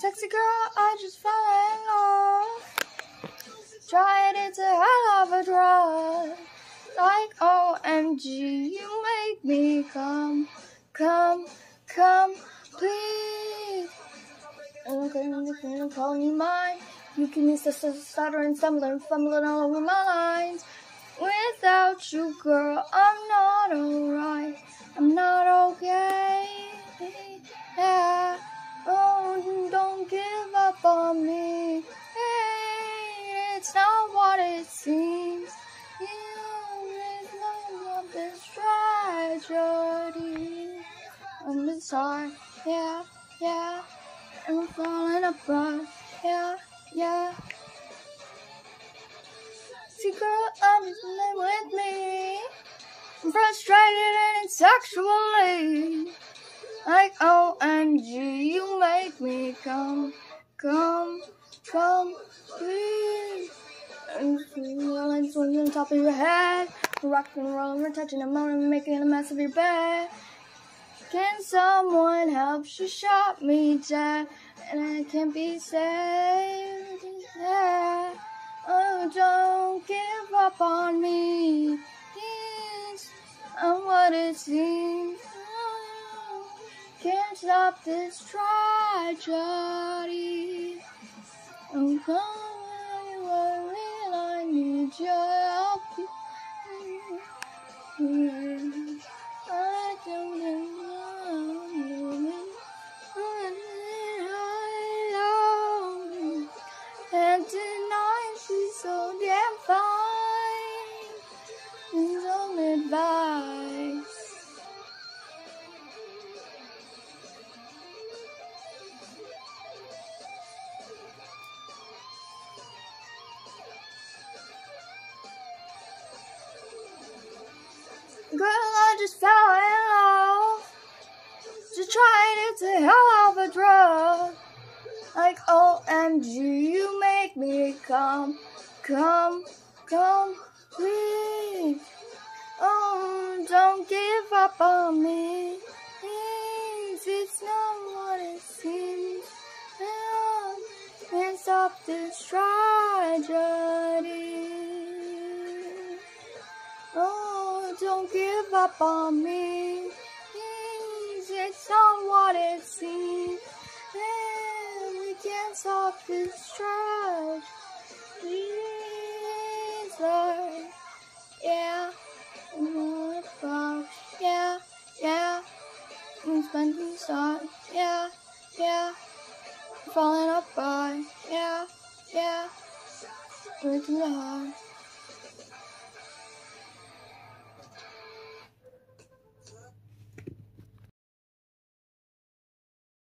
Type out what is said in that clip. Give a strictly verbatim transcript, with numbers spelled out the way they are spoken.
Sexy girl, I just fell in love. Tried it, it's a hell of a drug. Like O M G, you make me come, come, come, please. And okay, I'm just gonna call you mine. You can miss the stuttering, stumbling, fumbling all over my lines. Without you, girl, I'm not alright. I'm not okay. Yeah. Oh, don't give up on me. Hey, it's not what it seems. You is not of this tragedy. I'm just sorry. Yeah, yeah. And I'm falling apart. Yeah, yeah. See, girl, I'm just living with me. I'm frustrated and sexually. Like O M G, you make me come, come, come, please. And swinging, swinging on top of your head. Rocking and rolling, we're touching and moaning, making a mess of your bed. Can someone help? She shot me dead, and I can't be saved. Yeah. Oh, don't give up on me. It's not what it seems. Oh, can't stop this tragedy. I'm calling you, I need your help. I don't know. And tonight she's so damn fine. It's only advice. Girl, I just fell in love. Just trying it's a hell of a drug. Like O M G, you make me come, come, come, please. Oh, don't give up on me. Please, it's not what it seems. No, can't stop this tragedy. Oh, don't give up on me. Please, it's not what it seems. We can't stop this tragedy. Yeah, yeah, yeah. I'm spending time. Yeah, yeah. Falling apart. Yeah, yeah. Working hard.